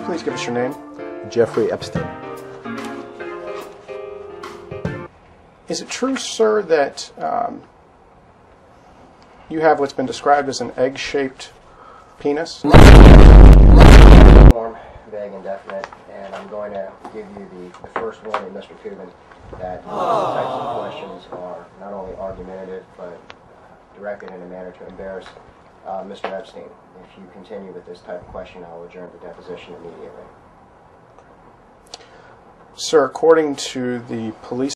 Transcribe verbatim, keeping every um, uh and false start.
you please give us your name? Jeffrey Epstein. Is it true, sir, that um, you have what's been described as an egg-shaped penis? Form, vague and definite, and I'm going to give you the, the first warning, Mister Kubin, that these types of questions are not only argumentative, but directed in a manner to embarrass uh, Mister Epstein. If you continue with this type of question, I will adjourn the deposition immediately. Sir, according to the police